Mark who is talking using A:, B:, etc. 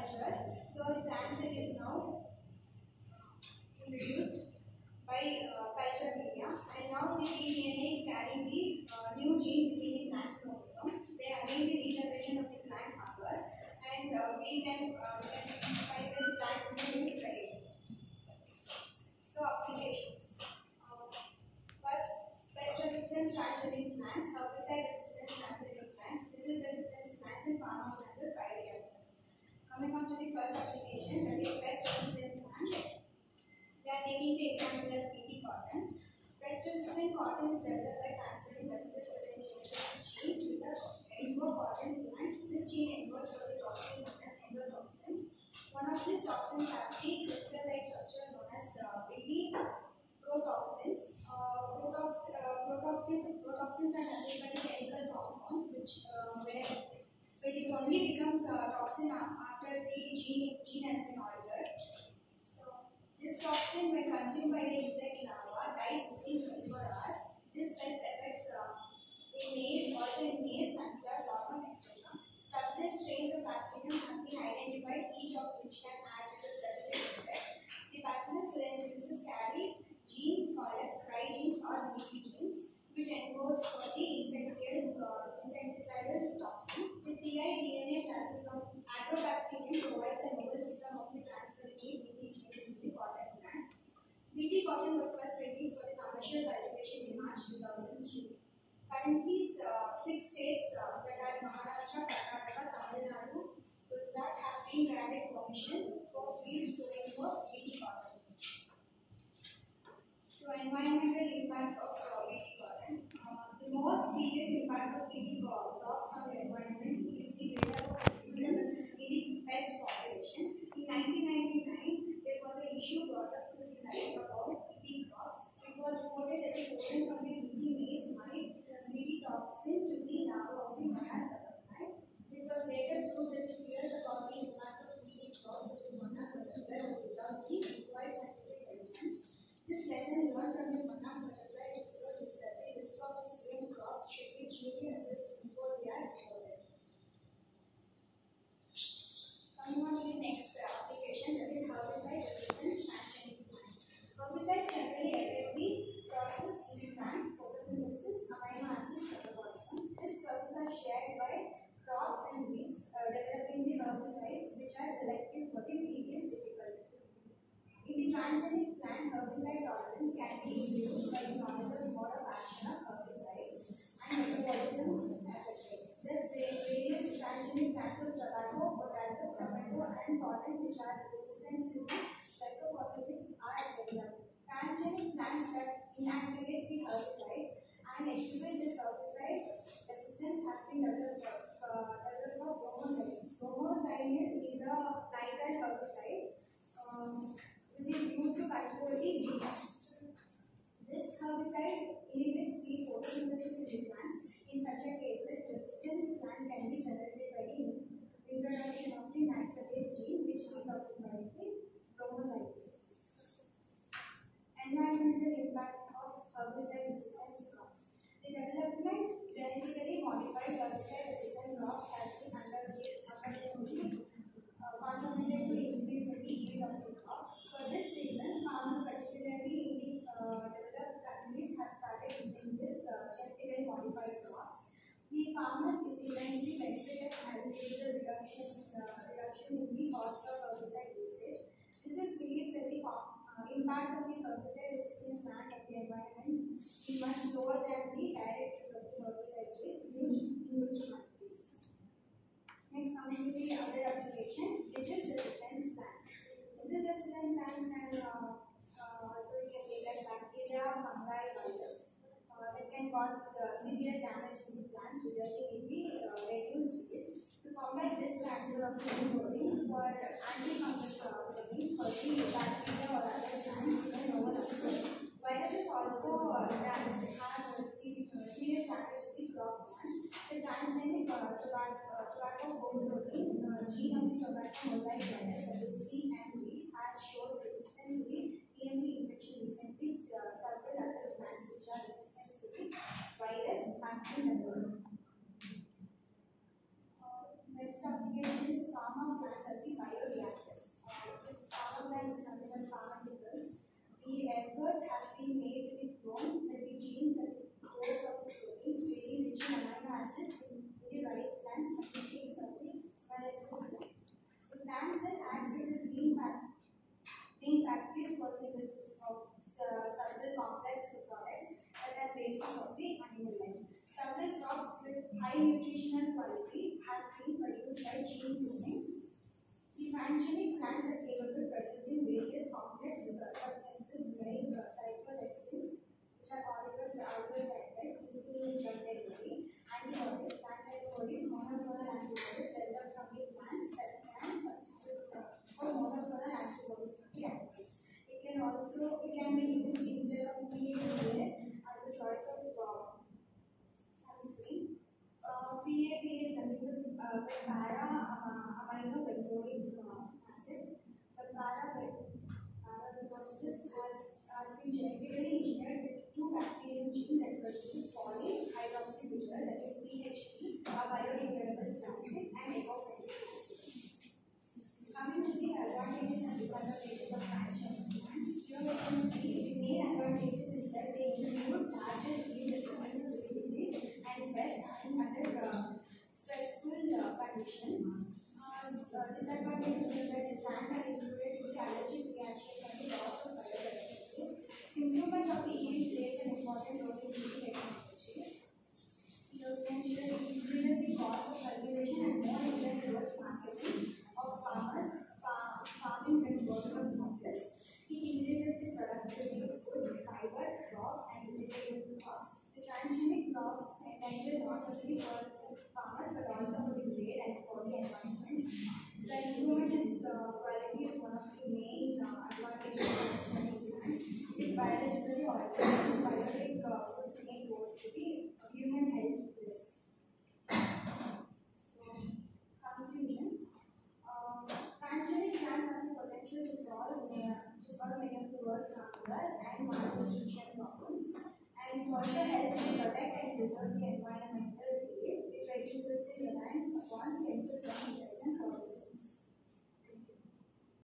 A: culture. So the plant cell is now introduced by culture media, and now the DNA is carrying the new gene within the plant chromosome. They again the regeneration of the plant occurs, and we can find the plant new trait. So applications. First, pest resistance transgenic plants, herbicide resistance transgenic plants, disease resistance plants, and pharma plants are primary. Coming on to the first application, that is pest resistant plants. We are taking the example as BT cotton. Pest resistant cotton is developed by transferring bacillus potentiation gene to the endocotton plant. This gene encodes for the toxin known as endotoxin. One of these toxins have the crystal-like structure known as BT protoxins. Protoxins are nothing but chemical compounds which where it is only becomes toxin after the gene has been altered. So this toxin, when consumed by the insect larva, dies within 24 hours. This pest affects in maize, also in maize, sunflower, sorghum, etc. Several strains of bacterium have been identified, each of which can act as a specific insect. The bacillus thuringiensis carry genes called as cry genes or leafy genes, which encodes for the insecticidal toxin. The TI-DNA plasmid of agrobacterium provides a novel system of the transferring BT genes into the cotton plant. BT cotton was first released for the commercial cultivation in March 2003. Currently, 6 states that are Maharashtra, Karnataka, Tamil Nadu, Gujarat have been granted permission for field sowing for BT cotton. So, environmental impact of BT cotton. The most serious impact of BT crops on the environment is the buildup of resistance in the pest population. In 1999, there was an issue brought up to the light about BT crops. It was reported that the pollen from the BT maize might transmit toxin to the larva of the monarch butterfly. It was later proved that the fears about the impact of BT crops on the monarch butterfly without the required scientific evidence. This lesson learned from the monarch butterfly episode is that the risk of the same crops should be truly assessed before they are reported. Coming on to the next application, that is herbicide resistance transgenic plants. Herbicides generally affect the process in the plants, photosynthesis, amino acids metabolism. This process is shared by crops and weeds, developing the herbicides which are selective for the various difficulties. In the transgenic plant, herbicide tolerance can be induced by the knowledge of mode of action of herbicides and metabolism affected. Thus, various transgenic plants of tobacco, potato, tomato, and cotton which are resistant to glyphosate are developed. Transgenic plants that inactivate the herbicides and activate this herbicide resistance have been developed for bromazine. Bromazine is a nitrile herbicide which is used to control the weeds. This herbicide inhibits the photosynthesis in the plants in such a case that resistance plant can be generated by the introduction of the nitrate gene which detoxifies the bromazine. Environmental impact of herbicide resistant crops. The development genetically modified herbicide resistant crops has been contributed to increase the yield of the crops. For this reason, farmers, particularly in the developed countries, have started using this genetically modified crops. The farmers is immensely benefited as there is a reduction in the cost of herbicide usage. This is believed that the impact of the herbicide resistant plant on the environment is much lower than the direct use of the herbicides in huge countries. Next, coming to the other application, disease resistance plants. Disease resistant plants can also we can take as bacteria, fungi, virus that can cause severe damage to the plants, resulting in the reduced yield. To combat this transfer of gene coding for antifungal proteins for the bacteria or other plants is a novel approach. Viruses also have serious damage to the crop plant. The transgenic tobacco protein gene of the tobacco mosaic virus, that is TMV, has shown resistance to the TMV infection recently. Several other plants which are resistant to the virus have been developed. Next application is pharma plants as the quality have been produced by gene cloning. The transgenic plants are capable of producing various complex substances like cyclohexanes, which are oligosaccharide, useful in drug delivery, antibodies, plant-like bodies, monoclonal antibodies developed from the plants that can substitute for monoclonal antibodies from the animals. It can be used instead of PAPA as a choice of sunscreen. PAP is nothing but para-aminobenzoic acid. The para-process has been genetically engineered with two bacterial genes that produce polyhydroxybutyrol, that is PHP, a biodegradable plastic, and eco-friendly plastic. Coming to the advantages and disadvantages of transgenic plants, here we can see the main advantages is that they include larger yield resistance to the disease and pest and other stressful conditions. Disadvantages is that the plant are included with the allergic reaction and the loss of biodiversity. Improvement of the yield plays an important role in gene technology. Here we can see that it increases the cost of cultivation and more intent towards marketing of farming and workers methods. It increases the productivity of food, fiber, crop, and vegetable crops. The transgenic crops endanger not only for farmers but also for the trade and for the environment. The improvement in quality is one of the main advantages of transgenic plants. It is biologically organized, biotic foods may pose to the human health risk. So, conclusion. Transgenic plants have the potential to solve many of the world's natural and malnutrition problems, and it also helps to protect and preserve the environmental field. It reduces the reliance upon chemicals